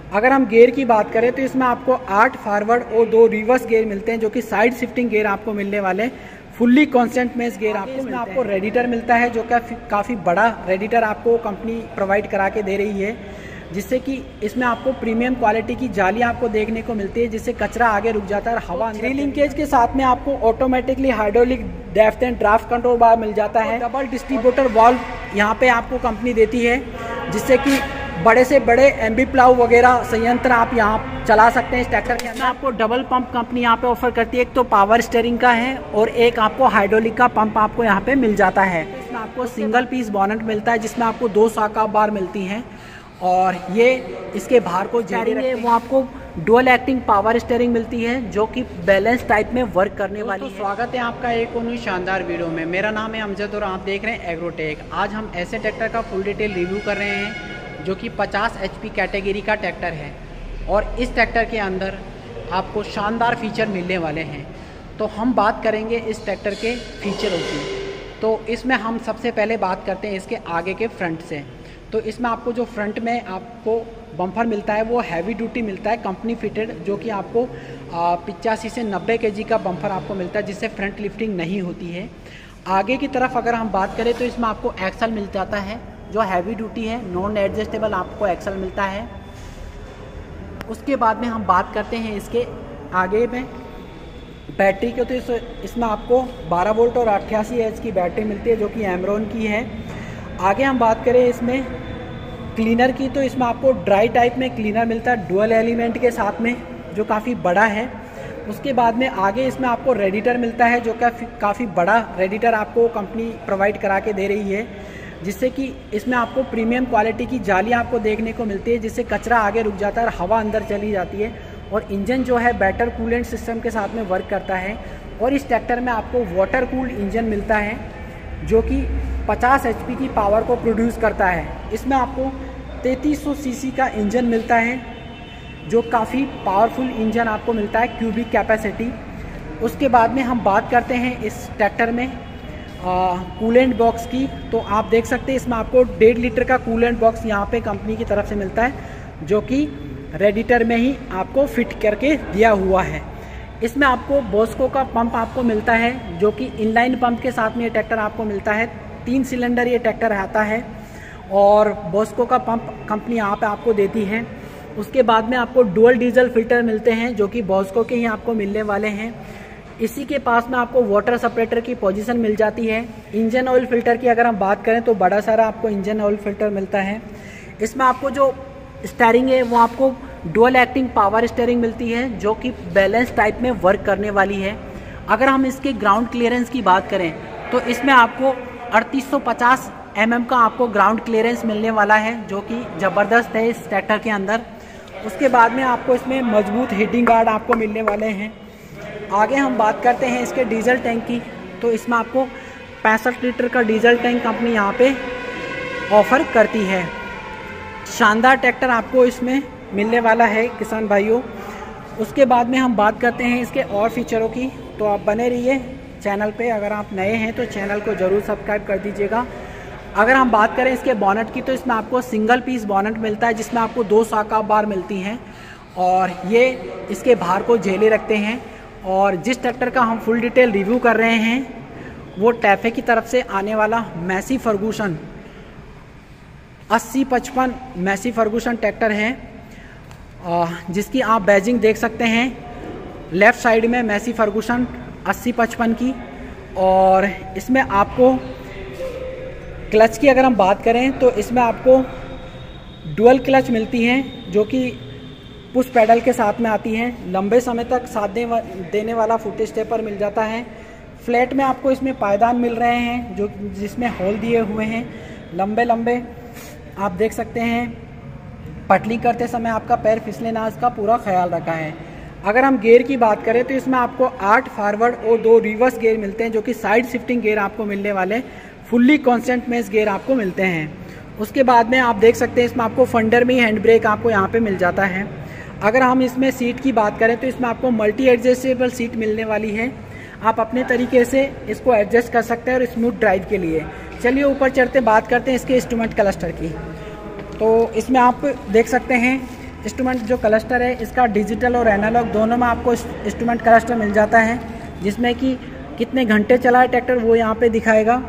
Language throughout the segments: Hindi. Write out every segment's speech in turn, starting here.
अगर हम गियर की बात करें तो इसमें आपको 8 फॉरवर्ड और 2 रिवर्स गियर मिलते हैं, जो कि साइड शिफ्टिंग गियर आपको मिलने वाले हैं। फुल्ली कॉन्स्टेंट मेश गियर आपको रेडिएटर मिलता है, जो काफ़ी बड़ा रेडिएटर आपको कंपनी प्रोवाइड करा के दे रही है, जिससे कि इसमें आपको प्रीमियम क्वालिटी की जालियां आपको देखने को मिलती है, जिससे कचरा आगे रुक जाता है और हवा। 3 लिंकेज के साथ में आपको automatically hydraulic depth and draft control bar मिल जाता है। डबल डिस्ट्रीब्यूटर वाल्व यहाँ पे आपको कंपनी देती है, जिससे कि बड़े से बड़े एमबी प्लाउ वगैरह संयंत्र आप यहाँ चला सकते हैं। इस ट्रैक्टर के अंदर आपको डबल पंप कंपनी यहाँ पे ऑफर करती है, एक तो पावर स्टीयरिंग का है और एक आपको हाइड्रोलिक का पंप आपको यहाँ पे मिल जाता है। इसमें आपको सिंगल पीस बोनट मिलता है, जिसमें आपको 2 साका बार मिलती हैं और ये इसके बाहर को स्टीयरिंग है वो आपको डुअल एक्टिंग पावर स्टीयरिंग मिलती है, जो कि बैलेंस टाइप में वर्क करने वाली है। स्वागत है आपका एक और शानदार वीडियो में। मेरा नाम है अमजद और आप देख रहे हैं एग्रोटेक। आज हम ऐसे ट्रैक्टर का फुल डिटेल रिव्यू कर रहे हैं जो कि 50 HP कैटेगरी का ट्रैक्टर है और इस ट्रैक्टर के अंदर आपको शानदार फीचर मिलने वाले हैं। तो हम बात करेंगे इस ट्रैक्टर के फीचरों की। तो इसमें हम सबसे पहले बात करते हैं इसके आगे के फ्रंट से। तो इसमें आपको जो फ्रंट में आपको बम्पर मिलता है वो हैवी ड्यूटी मिलता है, कंपनी फिटेड, जो कि आपको 85 से 90 kg का बम्पर आपको मिलता है, जिससे फ्रंट लिफ्टिंग नहीं होती है। आगे की तरफ अगर हम बात करें तो इसमें आपको एक्सल मिल जाता है, जो हैवी ड्यूटी है, नॉन एडजस्टेबल आपको एक्सल मिलता है। उसके बाद में हम बात करते हैं इसके आगे में बैटरी के। तो इसमें आपको 12 वोल्ट और 88 H की बैटरी मिलती है, जो कि एमरॉन की है। आगे हम बात करें इसमें क्लीनर की, तो इसमें आपको ड्राई टाइप में क्लीनर मिलता है डुअल एलिमेंट के साथ में, जो काफ़ी बड़ा है। उसके बाद में आगे इसमें आपको रेडिएटर मिलता है, जो काफ़ी बड़ा रेडिएटर आपको कंपनी प्रोवाइड करा के दे रही है, जिससे कि इसमें आपको प्रीमियम क्वालिटी की जालियां आपको देखने को मिलती है, जिससे कचरा आगे रुक जाता है और हवा अंदर चली जाती है। और इंजन जो है बेटर कूलेंट सिस्टम के साथ में वर्क करता है। और इस ट्रैक्टर में आपको वाटर कूल्ड इंजन मिलता है, जो कि 50 HP की पावर को प्रोड्यूस करता है। इसमें आपको 3300 cc का इंजन मिलता है, जो काफ़ी पावरफुल इंजन आपको मिलता है, क्यूबिक कैपेसिटी। उसके बाद में हम बात करते हैं इस ट्रैक्टर में कूलेंट बॉक्स की। तो आप देख सकते हैं इसमें आपको 1.5 लीटर का कूलेंट बॉक्स यहाँ पे कंपनी की तरफ से मिलता है, जो कि रेडिएटर में ही आपको फिट करके दिया हुआ है। इसमें आपको बॉस्को का पंप आपको मिलता है, जो कि इनलाइन पंप के साथ में ये ट्रैक्टर आपको मिलता है। 3 सिलेंडर ये ट्रैक्टर आता है और बॉस्को का पंप कंपनी यहाँ पे आपको देती है। उसके बाद में आपको डुअल डीजल फिल्टर मिलते हैं, जो कि बॉस्को के ही आपको मिलने वाले हैं। इसी के पास में आपको वाटर सेपरेटर की पोजीशन मिल जाती है। इंजन ऑयल फिल्टर की अगर हम बात करें तो बड़ा सारा आपको इंजन ऑयल फिल्टर मिलता है। इसमें आपको जो स्टीयरिंग है वो आपको डुअल एक्टिंग पावर स्टीयरिंग मिलती है, जो कि बैलेंस टाइप में वर्क करने वाली है। अगर हम इसके ग्राउंड क्लियरेंस की बात करें तो इसमें आपको 3850 mm का आपको ग्राउंड क्लियरेंस मिलने वाला है, जो कि ज़बरदस्त है इस ट्रैक्टर के अंदर। उसके बाद में आपको इसमें मजबूत हीटिंग गार्ड आपको मिलने वाले हैं। आगे हम बात करते हैं इसके डीजल टैंक की। तो इसमें आपको 65 लीटर का डीजल टैंक कंपनी यहाँ पे ऑफ़र करती है। शानदार ट्रैक्टर आपको इसमें मिलने वाला है किसान भाइयों। उसके बाद में हम बात करते हैं इसके और फीचरों की। तो आप बने रहिए चैनल पे। अगर आप नए हैं तो चैनल को ज़रूर सब्सक्राइब कर दीजिएगा। अगर हम बात करें इसके बोनट की, तो इसमें आपको सिंगल पीस बोनट मिलता है, जिसमें आपको 2 साका बार मिलती हैं और ये इसके बाहर को झेले रखते हैं। और जिस ट्रैक्टर का हम फुल डिटेल रिव्यू कर रहे हैं वो टैफे की तरफ से आने वाला Massey Ferguson 8055 Massey Ferguson tractor है, जिसकी आप बैजिंग देख सकते हैं लेफ़्ट साइड में मैसी फर्गूसन 8055 की। और इसमें आपको क्लच की अगर हम बात करें तो इसमें आपको डुअल क्लच मिलती हैं, जो कि पुश पैडल के साथ में आती हैं। लंबे समय तक साथ देने वाला फुट स्टेपर मिल जाता है। फ्लैट में आपको इसमें पायदान मिल रहे हैं, जो जिसमें होल दिए हुए हैं लंबे लंबे। आप देख सकते हैं पटली करते समय आपका पैर फिसले ना, इसका पूरा ख्याल रखा है। अगर हम गियर की बात करें तो इसमें आपको 8 फॉरवर्ड और 2 रिवर्स गियर मिलते हैं, जो कि साइड शिफ्टिंग गियर आपको मिलने वाले। फुल्ली कॉन्स्टेंट मेश गियर आपको मिलते हैं। उसके बाद में आप देख सकते हैं इसमें आपको फंडर में हैंड ब्रेक आपको यहाँ पे मिल जाता है। अगर हम इसमें सीट की बात करें तो इसमें आपको मल्टी एडजस्टेबल सीट मिलने वाली है। आप अपने तरीके से इसको एडजस्ट कर सकते हैं और स्मूथ ड्राइव के लिए। चलिए ऊपर चढ़ते बात करते हैं इसके इंस्ट्रूमेंट क्लस्टर की। तो इसमें आप देख सकते हैं इंस्ट्रूमेंट जो क्लस्टर है इसका डिजिटल और एनालॉग दोनों में आपको इंस्ट्रूमेंट क्लस्टर मिल जाता है, जिसमें कि कितने घंटे चला है ट्रैक्टर वो यहाँ पे दिखाएगा,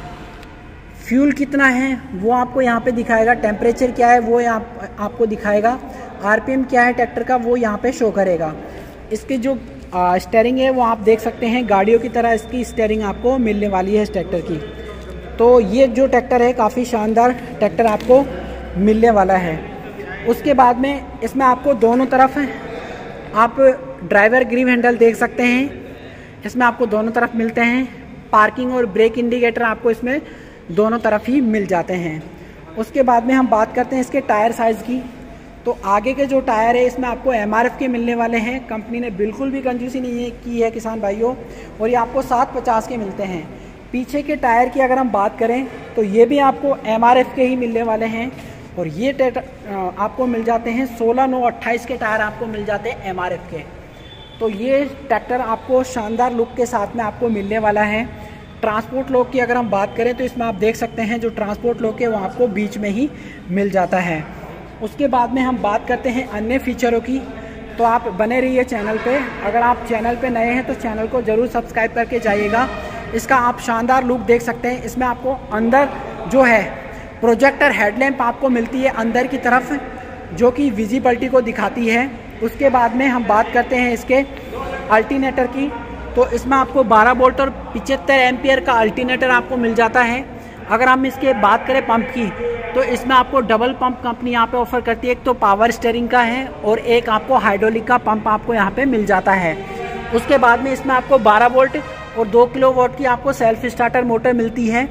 फ्यूल कितना है वो आपको यहाँ पे दिखाएगा, टेम्परेचर क्या है वो आपको दिखाएगा, आरपीएम क्या है ट्रैक्टर का वो यहाँ पे शो करेगा। इसकी जो स्टीयरिंग है वो आप देख सकते हैं गाड़ियों की तरह इसकी स्टीयरिंग आपको मिलने वाली है इस ट्रैक्टर की। तो ये जो ट्रैक्टर है काफ़ी शानदार ट्रैक्टर आपको मिलने वाला है। उसके बाद में इसमें आपको दोनों तरफ आप ड्राइवर ग्रिप हैंडल देख सकते हैं, इसमें आपको दोनों तरफ मिलते हैं। पार्किंग और ब्रेक इंडिकेटर आपको इसमें दोनों तरफ ही मिल जाते हैं। उसके बाद में हम बात करते हैं इसके टायर साइज़ की। तो आगे के जो टायर है इसमें आपको MRF के मिलने वाले हैं, कंपनी ने बिल्कुल भी कंजूसी नहीं की है किसान भाइयों, और ये आपको 750 के मिलते हैं। पीछे के टायर की अगर हम बात करें तो ये भी आपको MRF के ही मिलने वाले हैं, और ये आपको मिल जाते हैं 16/9/28 के टायर आपको मिल जाते हैं MRF के। तो ये ट्रैक्टर आपको शानदार लुक के साथ में आपको मिलने वाला है। ट्रांसपोर्ट लॉक की अगर हम बात करें तो इसमें आप देख सकते हैं जो ट्रांसपोर्ट लॉक है वो आपको बीच में ही मिल जाता है। उसके बाद में हम बात करते हैं अन्य फीचरों की, तो आप बने रहिए चैनल पे। अगर आप चैनल पे नए हैं तो चैनल को ज़रूर सब्सक्राइब करके जाइएगा। इसका आप शानदार लुक देख सकते हैं। इसमें आपको अंदर जो है प्रोजेक्टर हेडलैम्प आपको मिलती है अंदर की तरफ, जो कि विजिबिलिटी को दिखाती है। उसके बाद में हम बात करते हैं इसके अल्टरनेटर की, तो इसमें आपको 12 वोल्ट और 75 एम्पियर का अल्टरनेटर आपको मिल जाता है। अगर हम इसके बात करें पंप की, तो इसमें आपको डबल पंप कंपनी यहाँ पे ऑफर करती है, एक तो पावर स्टीयरिंग का है और एक आपको हाइड्रोलिक का पंप आपको यहाँ पे मिल जाता है। उसके बाद में इसमें आपको 12 वोल्ट और 2 किलोवाट की आपको सेल्फ स्टार्टर मोटर मिलती है।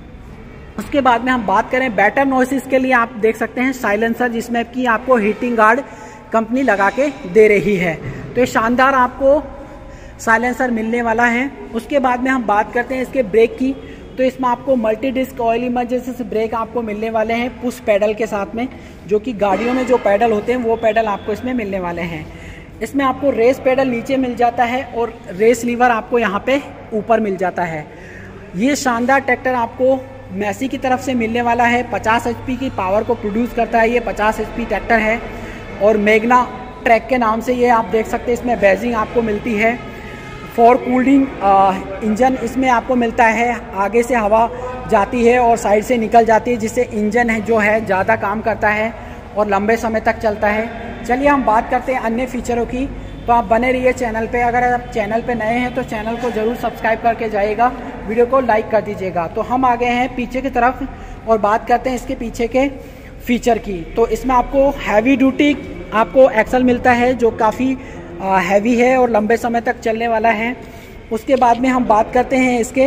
उसके बाद में हम बात करें बैटर नॉइसेस के लिए, आप देख सकते हैं साइलेंसर, जिसमें कि आपको हीटिंग गार्ड कंपनी लगा के दे रही है। तो ये शानदार आपको साइलेंसर मिलने वाला है। उसके बाद में हम बात करते हैं इसके ब्रेक की, तो इसमें आपको multi disc oil emergency brake आपको मिलने वाले हैं पुश पैडल के साथ में, जो कि गाड़ियों में जो पैडल होते हैं वो पैडल आपको इसमें मिलने वाले हैं। इसमें आपको रेस पैडल नीचे मिल जाता है और रेस लीवर आपको यहाँ पे ऊपर मिल जाता है। ये शानदार ट्रैक्टर आपको मैसी की तरफ से मिलने वाला है। 50 HP की पावर को प्रोड्यूस करता है। ये 50 HP ट्रैक्टर है और मैग्ना ट्रैक के नाम से ये आप देख सकते हैं। इसमें बैजिंग आपको मिलती है। फॉर कूलिंग इंजन इसमें आपको मिलता है। आगे से हवा जाती है और साइड से निकल जाती है, जिससे इंजन है जो है ज़्यादा काम करता है और लंबे समय तक चलता है। चलिए हम बात करते हैं अन्य फीचरों की, तो आप बने रहिए चैनल पे। अगर आप चैनल पे नए हैं तो चैनल को ज़रूर सब्सक्राइब करके जाइएगा, वीडियो को लाइक कर दीजिएगा। तो हम आ गए हैं पीछे की तरफ और बात करते हैं इसके पीछे के फीचर की। तो इसमें आपको हैवी ड्यूटी आपको एक्सल मिलता है, जो काफ़ी हैवी है और लंबे समय तक चलने वाला है। उसके बाद में हम बात करते हैं इसके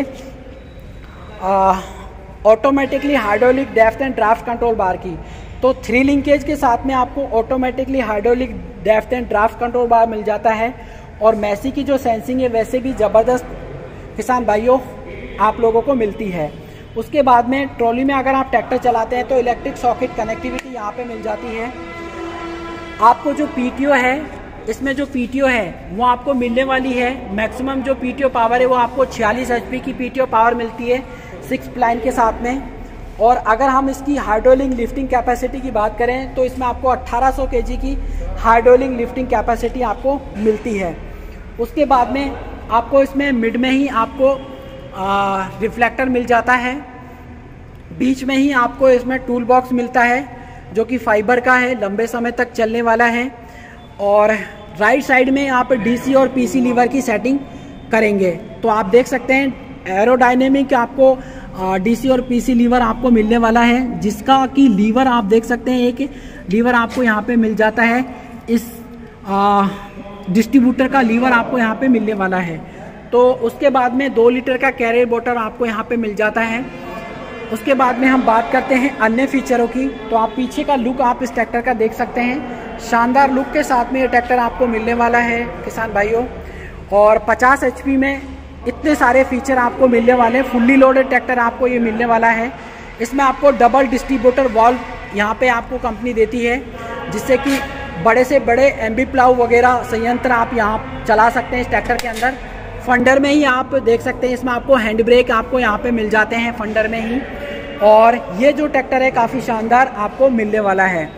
automatically hydraulic depth and draft control bar की। तो 3 लिंकेज के साथ में आपको automatically hydraulic depth and draft control bar मिल जाता है। और मैसी की जो सेंसिंग है वैसे भी ज़बरदस्त किसान भाइयों आप लोगों को मिलती है। उसके बाद में ट्रॉली में अगर आप ट्रैक्टर चलाते हैं तो इलेक्ट्रिक सॉकेट कनेक्टिविटी यहाँ पे मिल जाती है। आपको जो PTO है, इसमें जो PTO है वो आपको मिलने वाली है। मैक्सिमम जो PTO पावर है वो आपको 46 HP की PTO पावर मिलती है 6 प्लाइन के साथ में। और अगर हम इसकी हाइड्रोलिक लिफ्टिंग कैपेसिटी की बात करें तो इसमें आपको 1800 kg की हाइड्रोलिक लिफ्टिंग कैपेसिटी आपको मिलती है। उसके बाद में आपको इसमें मिड में ही आपको रिफ्लेक्टर मिल जाता है। बीच में ही आपको इसमें टूल बॉक्स मिलता है, जो कि फाइबर का है, लंबे समय तक चलने वाला है। और राइट साइड में आप DC और PC लीवर की सेटिंग करेंगे तो आप देख सकते हैं एरोडायनेमिक आपको DC और PC लीवर आपको मिलने वाला है, जिसका कि लीवर आप देख सकते हैं एक लीवर आपको यहाँ पे मिल जाता है। इस डिस्ट्रीब्यूटर का लीवर आपको यहाँ पे मिलने वाला है। तो उसके बाद में 2 लीटर का कैरियर बोतल आपको यहाँ पे मिल जाता है। उसके बाद में हम बात करते हैं अन्य फीचरों की, तो आप पीछे का लुक आप इस ट्रैक्टर का देख सकते हैं। शानदार लुक के साथ में ये ट्रैक्टर आपको मिलने वाला है किसान भाइयों। और 50 HP में इतने सारे फीचर आपको मिलने वाले हैं। फुल्ली लोडेड ट्रैक्टर आपको ये मिलने वाला है। इसमें आपको डबल डिस्ट्रीब्यूटर वाल्व यहाँ पे आपको कंपनी देती है, जिससे कि बड़े से बड़े एम्बी प्लाउ वगैरह संयंत्र आप यहाँ चला सकते हैं इस ट्रैक्टर के अंदर। फंडर में ही आप देख सकते हैं, इसमें आपको हैंड ब्रेक आपको यहाँ पे मिल जाते हैं फंडर में ही। और ये जो ट्रैक्टर है काफ़ी शानदार आपको मिलने वाला है।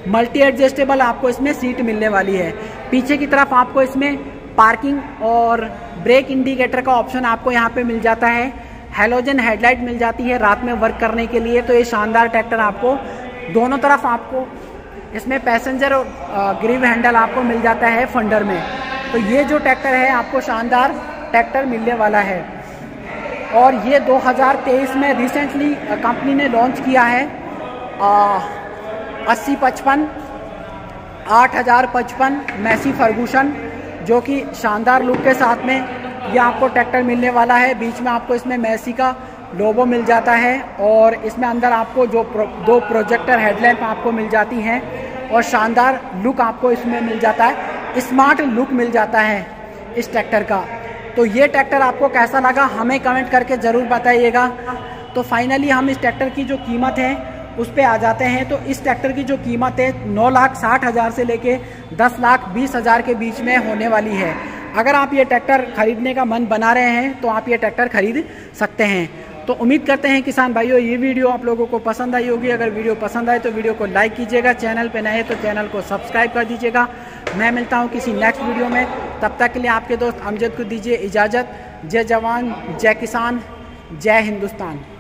मल्टी एडजस्टेबल आपको इसमें सीट मिलने वाली है। पीछे की तरफ आपको इसमें पार्किंग और ब्रेक इंडिकेटर का ऑप्शन आपको यहाँ पे मिल जाता है। हेलोजन हेडलाइट मिल जाती है रात में वर्क करने के लिए। तो ये शानदार ट्रैक्टर आपको दोनों तरफ आपको इसमें पैसेंजर और ग्रिव हैंडल आपको मिल जाता है फंडर में। तो ये जो ट्रैक्टर है आपको शानदार ट्रैक्टर मिलने वाला है। और ये 2023 में रिसेंटली कंपनी ने लॉन्च किया है 8055 8055 मैसी फर्गूसन, जो कि शानदार लुक के साथ में ये आपको ट्रैक्टर मिलने वाला है। बीच में आपको इसमें मैसी का लोगो मिल जाता है और इसमें अंदर आपको जो दो प्रोजेक्टर हेडलैम्प आपको मिल जाती हैं और शानदार लुक आपको इसमें मिल जाता है, स्मार्ट लुक मिल जाता है इस ट्रैक्टर का। तो ये ट्रैक्टर आपको कैसा लगा हमें कमेंट करके ज़रूर बताइएगा। तो फाइनली हम इस ट्रैक्टर की जो कीमत है उस पे आ जाते हैं। तो इस ट्रैक्टर की जो कीमत है 9,60,000 से लेके 10,20,000 के बीच में होने वाली है। अगर आप ये ट्रैक्टर खरीदने का मन बना रहे हैं तो आप ये ट्रैक्टर खरीद सकते हैं। तो उम्मीद करते हैं किसान भाइयों ये वीडियो आप लोगों को पसंद आई होगी। अगर वीडियो पसंद आए तो वीडियो को लाइक कीजिएगा, चैनल पे नए हैं तो चैनल को सब्सक्राइब कर दीजिएगा। मैं मिलता हूँ किसी नेक्स्ट वीडियो में, तब तक के लिए आपके दोस्त अमजद को दीजिए इजाज़त। जय जवान, जय किसान, जय हिंदुस्तान।